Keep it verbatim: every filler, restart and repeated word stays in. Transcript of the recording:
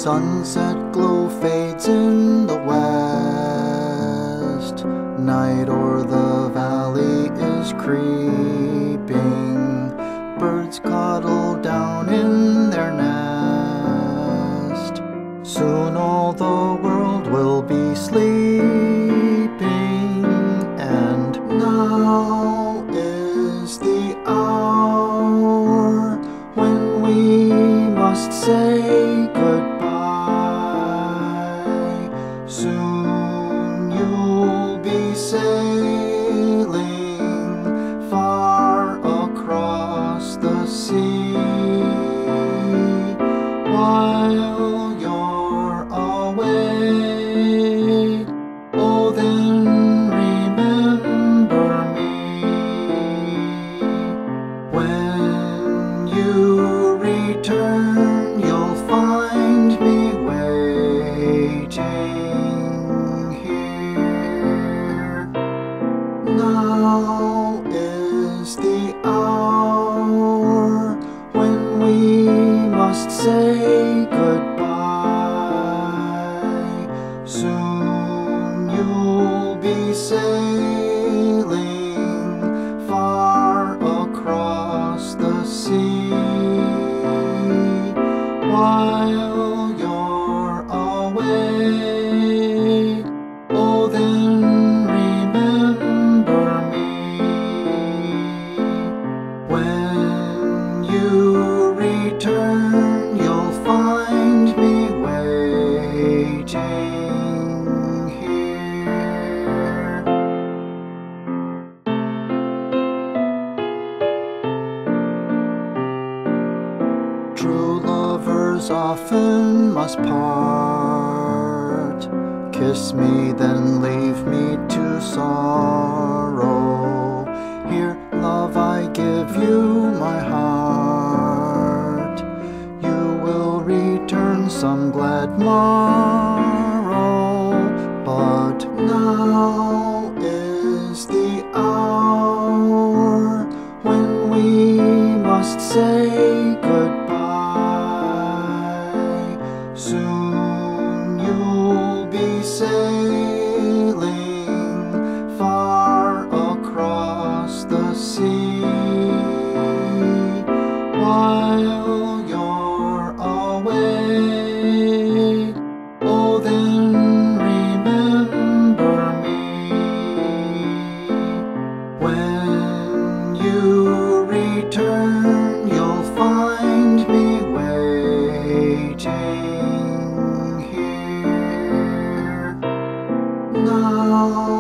Sunset glow fades in the west. Night o'er the valley is creeping. Birds cuddle down in their nest. Soon all the world will be sleeping, and now is the hour when we must say goodbye. Soon you'll be sailing far across the sea. While you're away, oh then remember me. When you return, you'll find me waiting here. Now is the hour when we must say goodbye. Soon you'll be sailing far across the sea. While you're away, oh then remember me. When you return, you'll find me waiting here. True lovers often must part. Kiss me, then leave me to sorrow. Here, love, I give you my heart. You will return some glad morrow. But now is the hour when we must say goodbye. Soon you'll be sailing far across the sea. While you're away, oh then remember me. When you return, you'll find me waiting here. Now